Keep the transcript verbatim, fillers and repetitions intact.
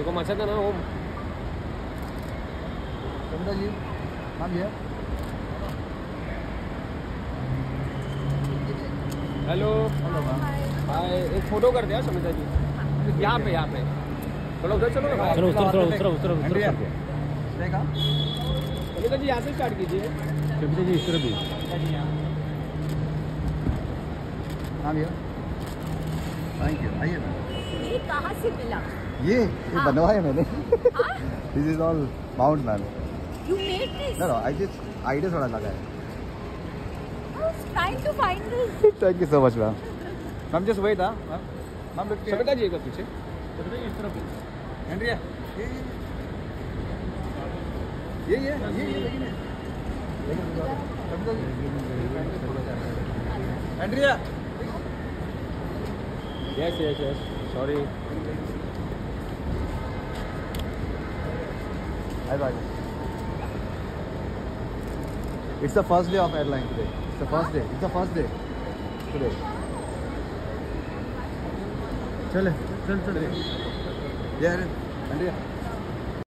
देखो मचा था ना ओम। सविता जी हम ये हेलो हेलो मैम। हाय, एक फोटो कर दिया समिता जी। यहाँ पे यहाँ पे थोड़ा उधर चलो ना। चलो उतर उतर उतर उतर उतर देखा समिता जी यहाँ से स्टार्ट कीजिए। सविता जी इस तरफ भी। हाँ भैया थैंक यू। आइए मैम। ये कहाँ से मिला? ये ये हाँ। बनवाया मैंने। हाँ? This is all mount ma'am. You made this? No no I just idea थोड़ा लगा है। I was trying to find this. Thank you so much ma'am. Ma'am just वही था मैम। मैम समिता जी एक बार पीछे। सविता जी इस तरफ भी। एंड्रिया ये ये ये ये ये लेकिन Andrea yes yes yes sorry. Hi, bye. It's the first day of airline today. It's the first day. It's the first day today. चले चल चल Yeah, Andrea.